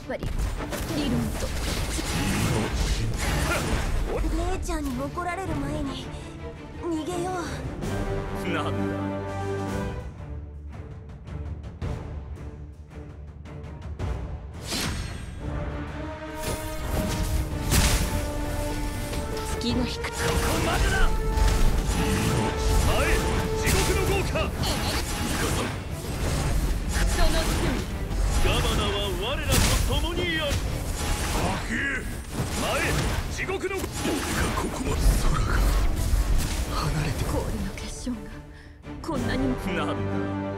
ぱり理論と姉ちゃんに怒られる前に逃げよう。 なんだ。 月の光。 ここまでだ。前、地獄の豪華。 そのガバナは我らと共にある。前、地獄の。俺がここまで空が離れて。 氷の結晶がこんなにも。 なんだ。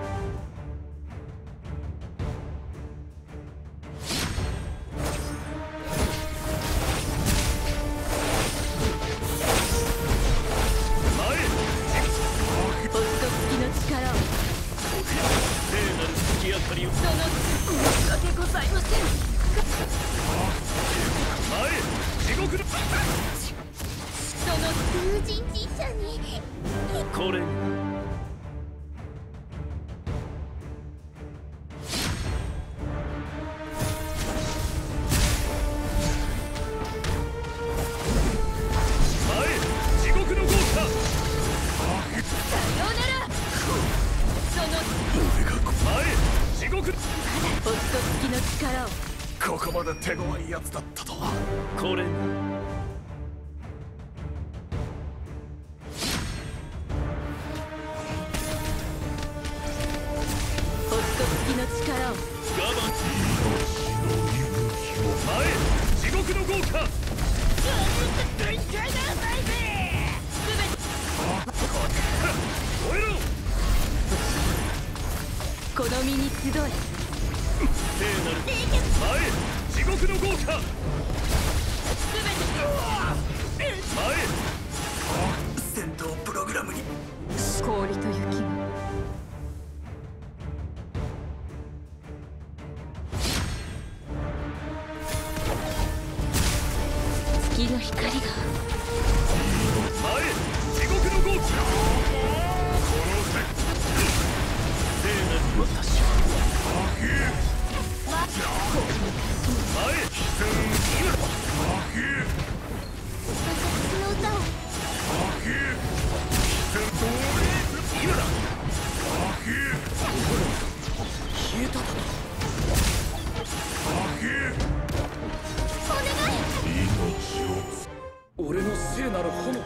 これ地獄の豪華。 さようなら。その前、地獄。 星と月の力を。 ここまで手強いやつだったとは。これ月の力を。 我慢。前、地獄の豪華。燃えろ。 この身に集え。 聖なる前、地獄の豪華。前、戦闘プログラムに。 氷と雪が月の光が。 前、地獄の豪華。聖なる私は前、 私の歌を。 今だ。 消えただろ。お願い。 俺の聖なる炎。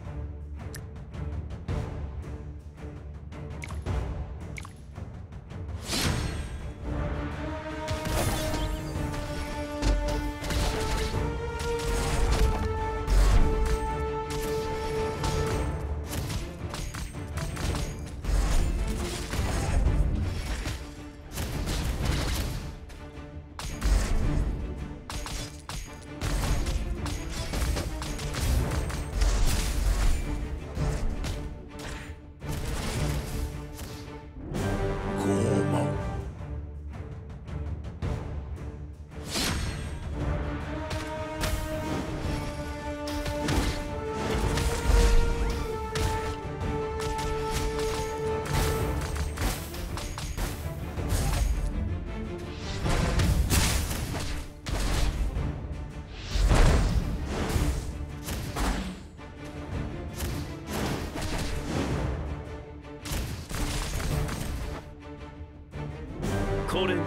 これ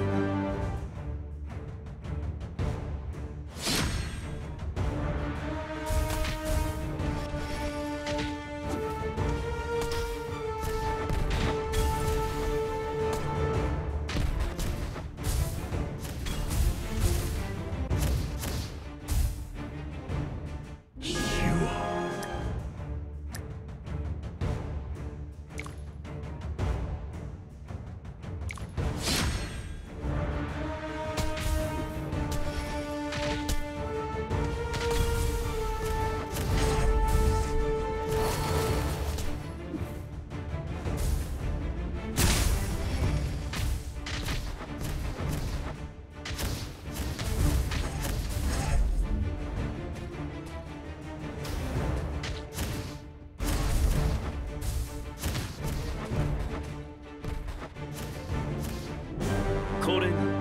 これ